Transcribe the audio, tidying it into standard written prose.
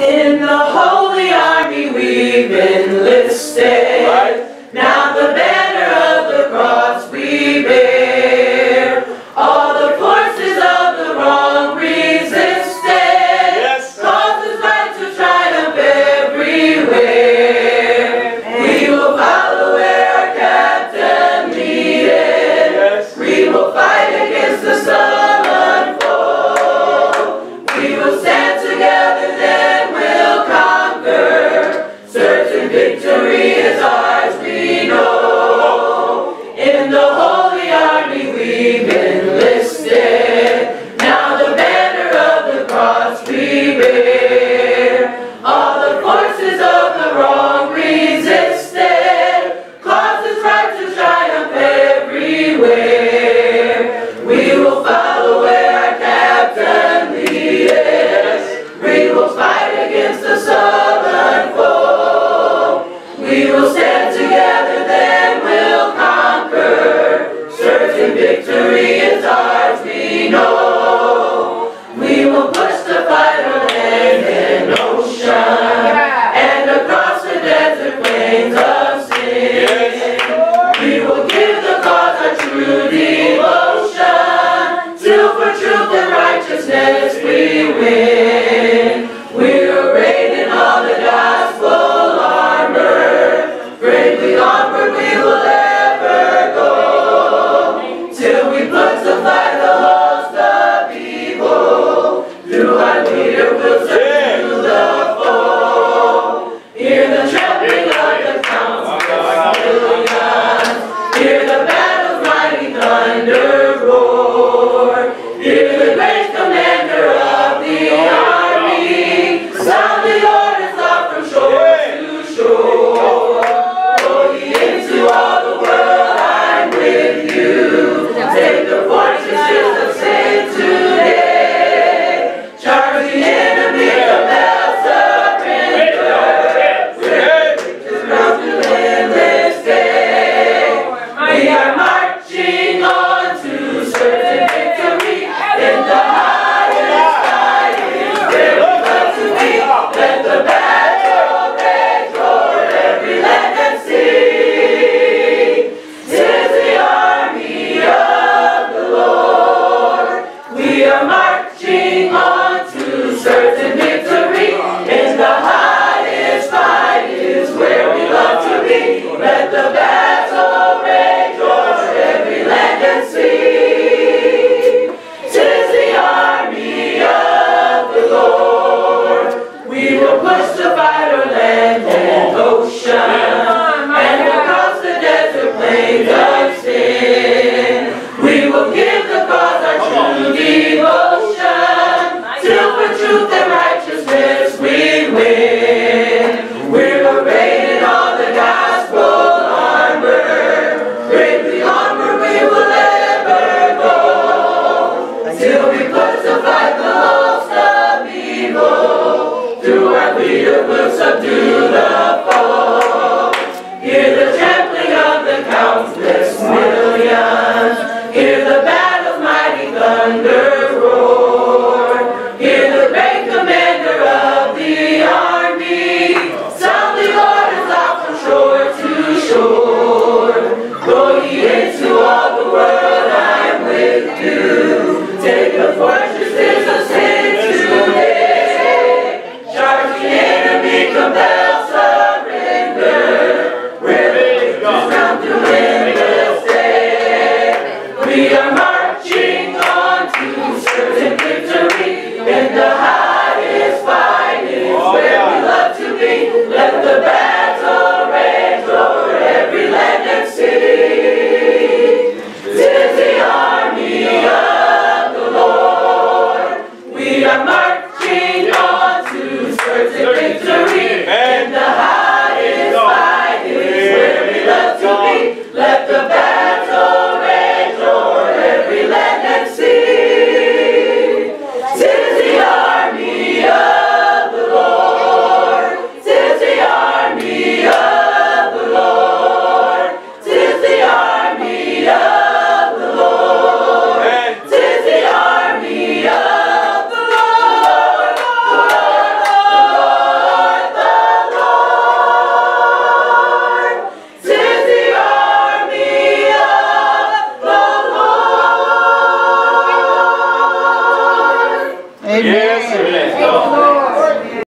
In the holy army we've enlisted. Now the banner of the cross we bear. All the forces of the wrong resisted. Causes right to triumph everywhere. We will follow where our captain leaded. We will fight against the sullen foe. We will stand together, then we'll conquer. Certain victory is ours, we know. In the holy army we've enlisted. Now the banner of the cross we bear. All the forces of the wrong resisted. Causes right to triumph everywhere. We will follow where our captain leads. We will fight against the sullen foe. We will stand together, then we'll conquer. Certain victory is ours, we know. We will push the fight on land and ocean, and across the desert plains of sin. We will give the cause our true devotion, till for truth and righteousness we win. We're arrayed in all the gospel armor. Bravely onward we will ever go, till we put to flight the host of evil. Through our leader we'll subdue the foe. Hear the trampling of the countless millions. Hear the battle's mighty thunder roar. Hear the great commander of the army sound the orders off from shore to shore. Go ye into all the world, I'm with you. Take the fortresses of sin today. Charge the enemy, compel surrender. We're victors bound to win this day. We are marching on to certain victory. In the highest fight is where we love to be. Let the battle rage o'er every land and sea. 'Tis the army of the Lord. We are marching on to certain victory. In the highest fight is where we love to be. Let the battle rage o'er every land and sea. 'Tis the army of the Lord. We will push to fight our land and ocean, and across the desert plains of sin. We will give the cause our true devotion, till for truth and righteousness we win. We're arrayed in all the gospel armor. Bravely onward we will ever go, till we put to flight the host of evil. Through our leader we'll subdue the foe. Hear the trampling of the countless millions. Hear the battle's mighty thunder roar. Hear the great commander of the army sound the orders out from shore to shore. Go ye into all the world, I'm with you. Take the fortresses of sin today. Charge the enemy, compel surrender. Yes, amen.